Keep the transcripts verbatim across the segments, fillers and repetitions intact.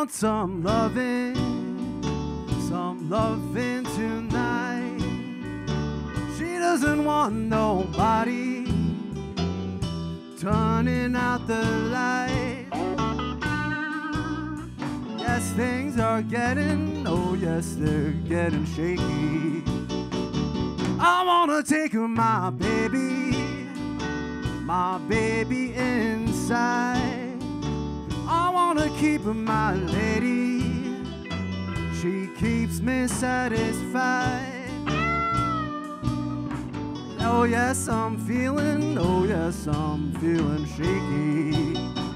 want some loving, some loving tonight. She doesn't want nobody turning out the light. Yes, things are getting, oh yes, they're getting shaky. I wanna take my baby, my baby inside. I wanna keep my lady, she keeps me satisfied. Oh yes, I'm feeling, oh yes, I'm feeling shaky.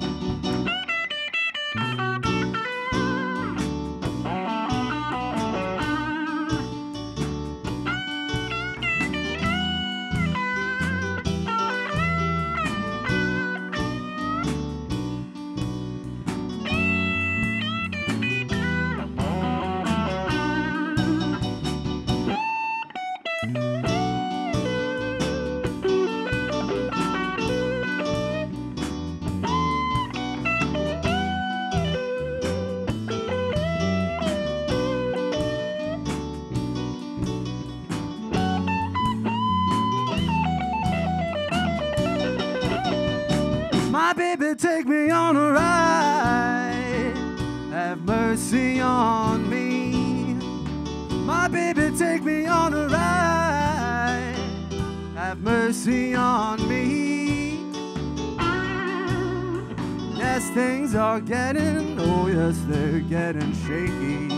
My baby, take me on a ride, have mercy on me. My baby, take me on a ride, have mercy on me. Yes, things are getting, oh yes, they're getting shaky.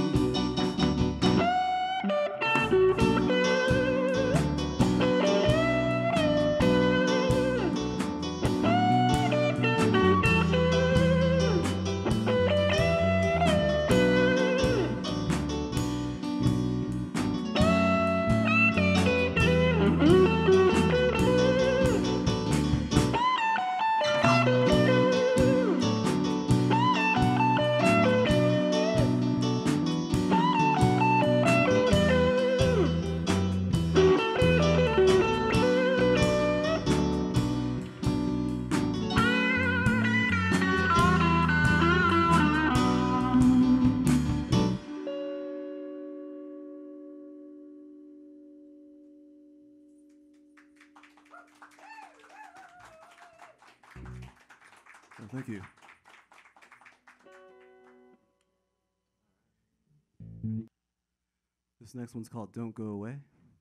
Well, thank you. This next one's called Don't Go Away.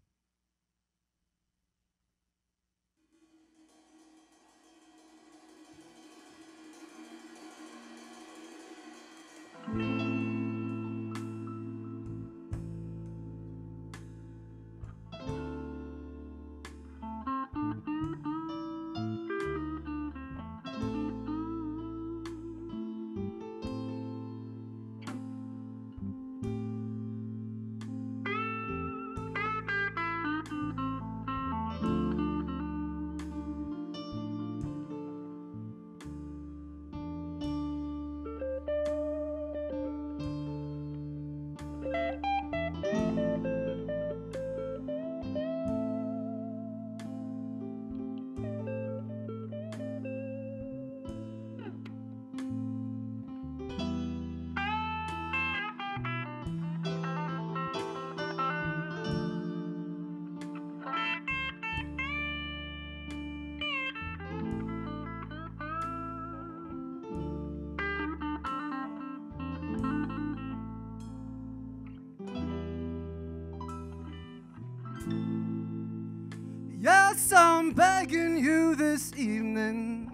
Yes, I'm begging you this evening,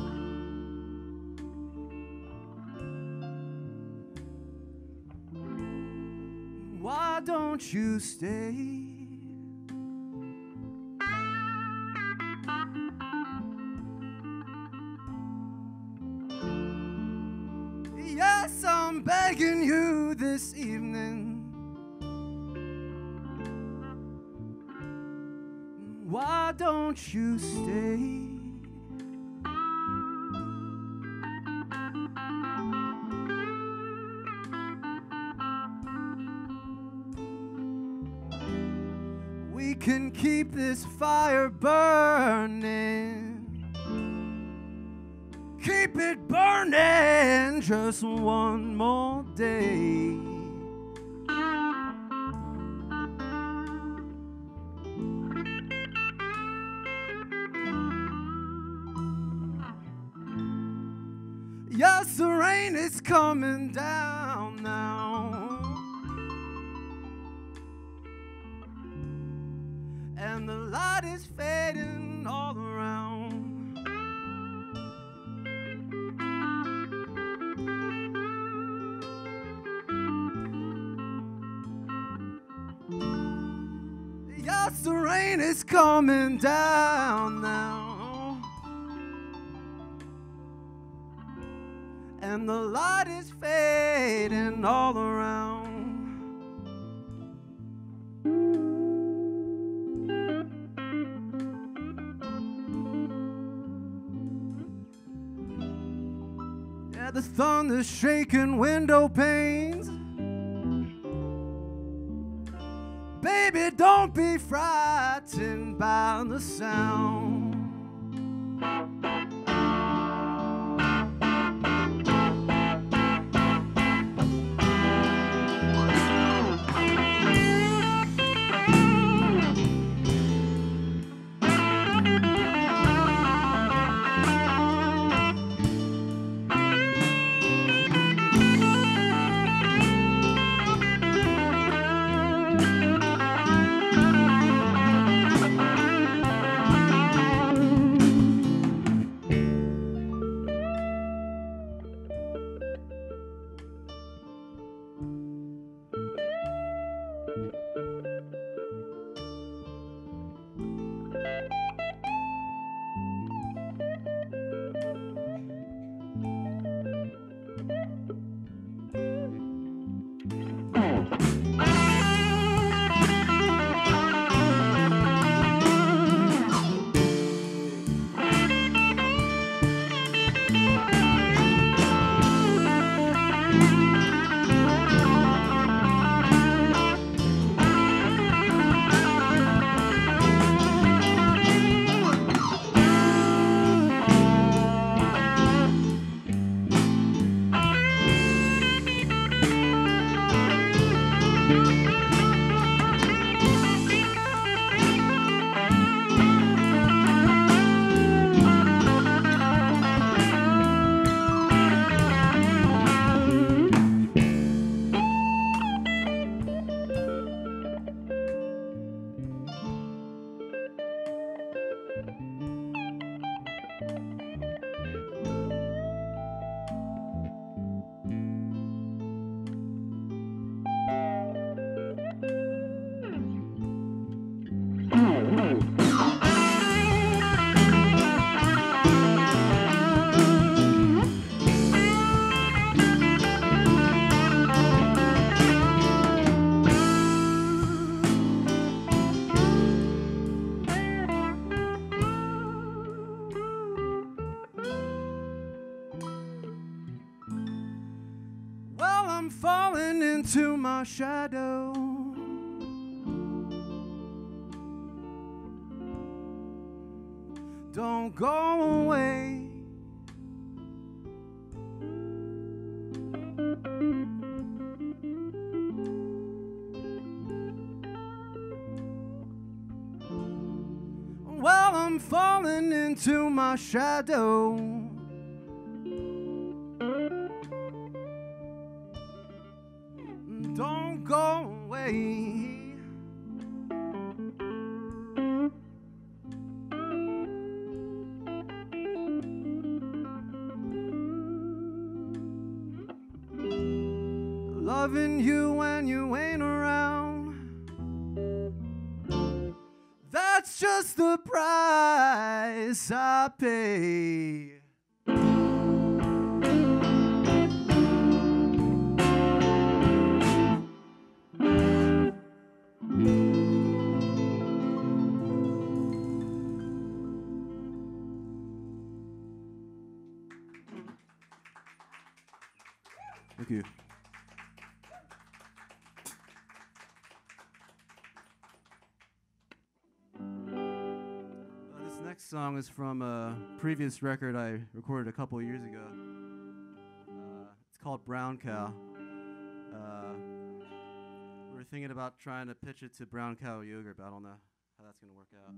why don't you stay? Yes, I'm begging you this evening, why don't you stay? We can keep this fire burning, keep it burning just one more day. Yes, the rain is coming down now, and the light is fading all around. Yes, the rain is coming down now, and the light is fading all around. Yeah, the thunder's shaking window panes. Baby, don't be frightened by the sound. I'm falling into my shadow. Don't go away. Well, I'm falling into my shadow. Don't go away. Loving you when you ain't around, that's just the price I pay. Thank you. Uh, this Next song is from a previous record I recorded a couple of years ago. Uh, it's called Brown Cow. Uh, we're thinking about trying to pitch it to Brown Cow Yogurt, but I don't know how that's going to work out.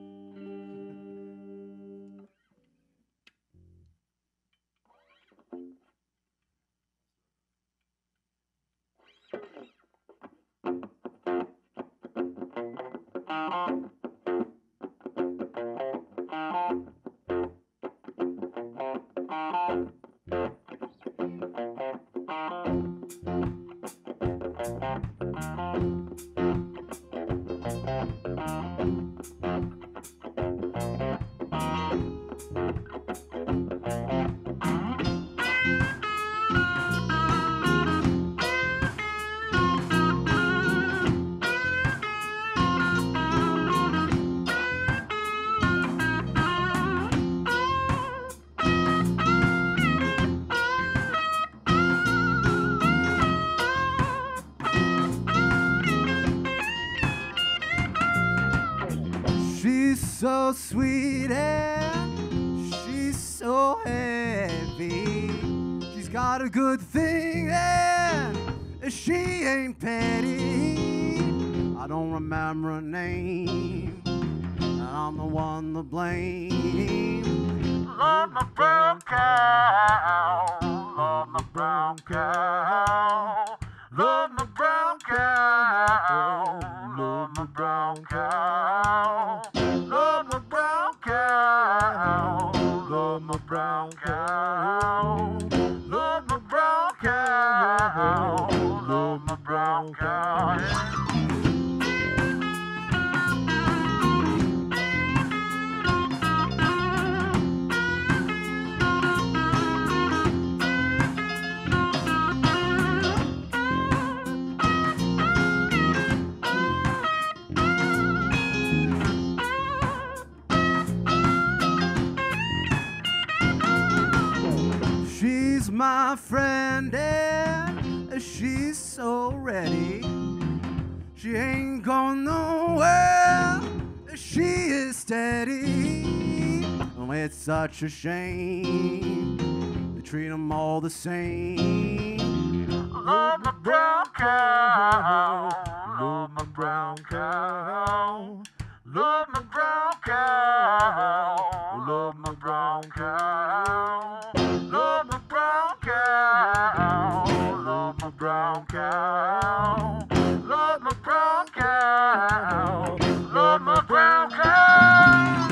So sweet and she's so heavy. She's got a good thing and she ain't petty. I don't remember her name, and I'm the one to blame. Love my brown cow, love my brown cow, love my brown cow, love my brown cow. Love my brown cow, love my brown cow, love my brown cow, love my brown cow. She's my friend and she's so ready. She ain't going nowhere. She is steady. Oh, it's such a shame they treat them all the same. Love my brown cow, love my brown cow, love my brown cow, love my brown cow. Love my brown cow, love my brown cow, love my brown cow, love my brown cow.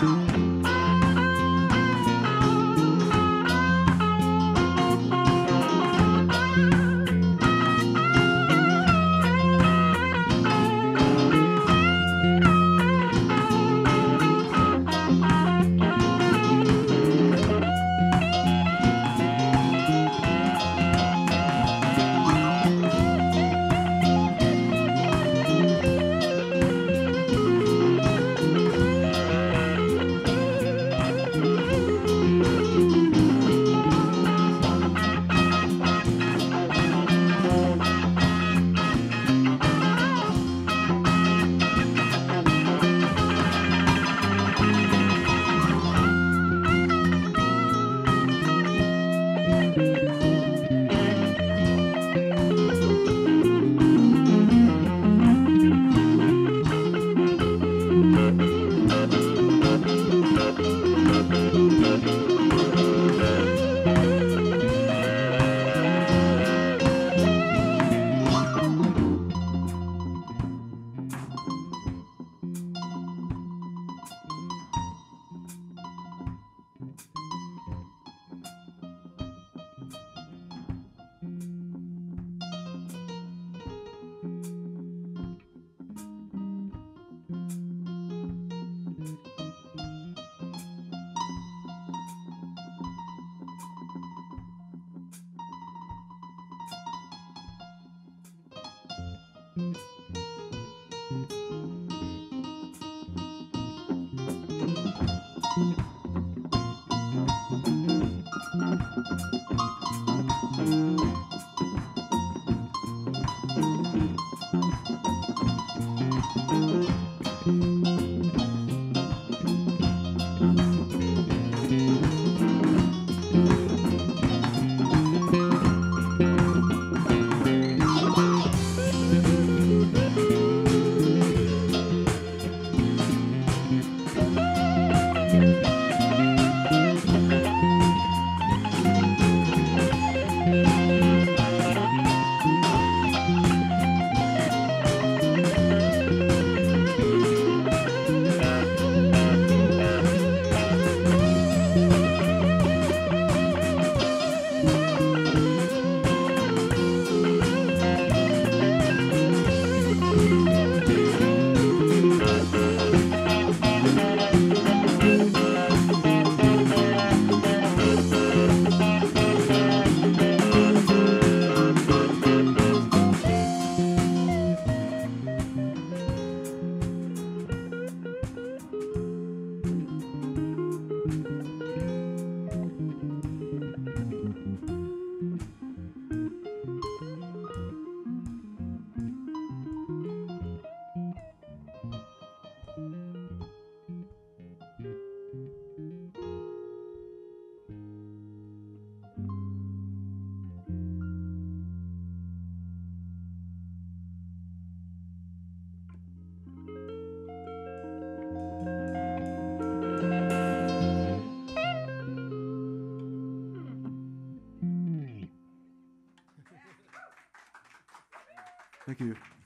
Thank you.